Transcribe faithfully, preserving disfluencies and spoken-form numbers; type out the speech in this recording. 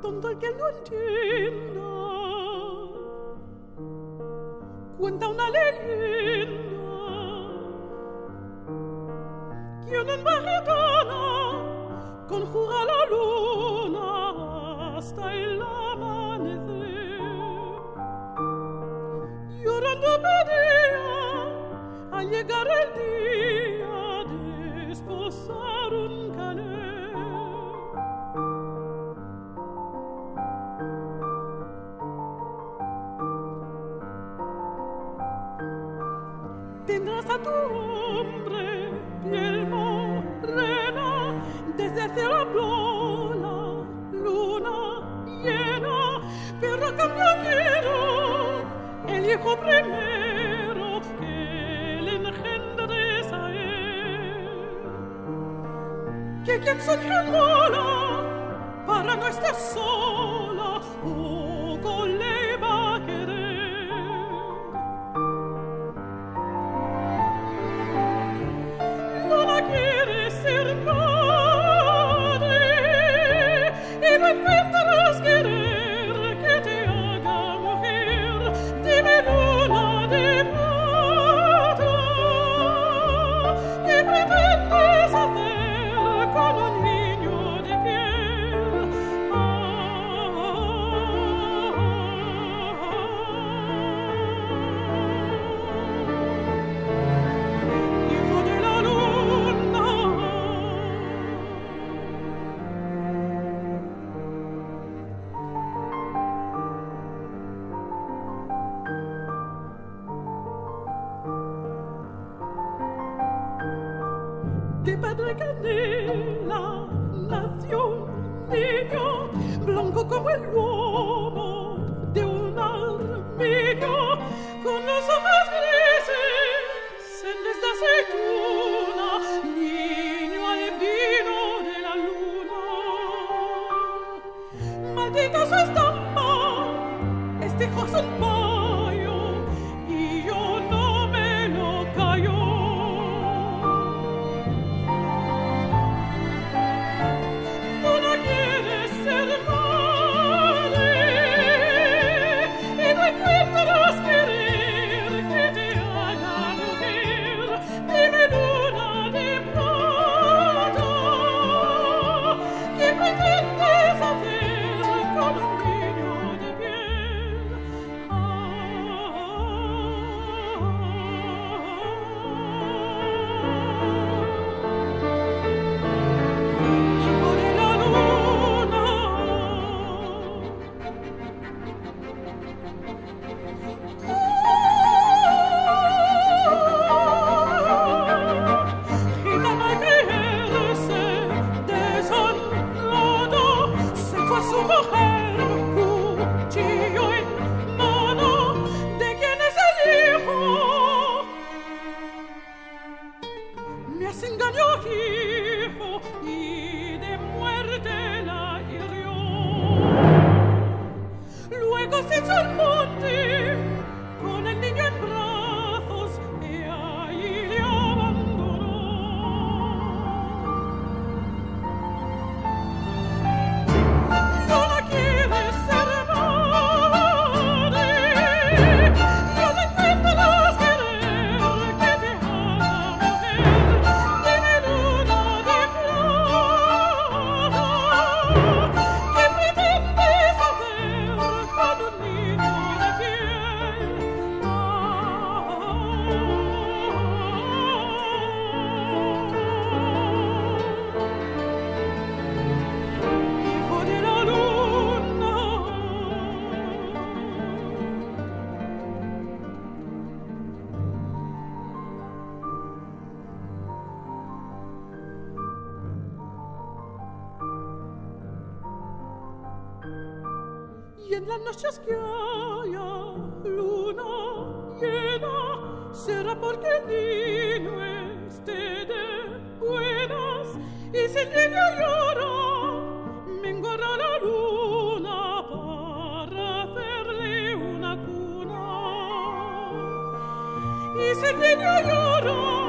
tonto el que no entienda. Cuenta una leyenda que una embajadora conjura la luna hasta el amanecer. Llorando pedía al llegar el día de esposar un caler. Tendrás a tu hombre piel morena, desde el cielo habló la luna llena, pero a cambio quiero el hijo primero que le engendres a él. Que quien se engendrara para no estar sola, poco le va a querer. No encuentras querer que te haga mujer. Dime, luna de plata, ¿qué pretendes hacer con un niño de piel? Ah, hijo de la luna. De padre canela nació un niño, blanco como el lomo de un armiño, con los ojos grises, sendes de aceituna, niño albino de la luna. Maldita su estampa, este hijo es un payo, y yo no me lo callo. Y en las noches que haya luna llena, será porque el niño esté de buenas. Y si el niño llora, menguará la luna para hacerle una cuna. Y si el niño llora,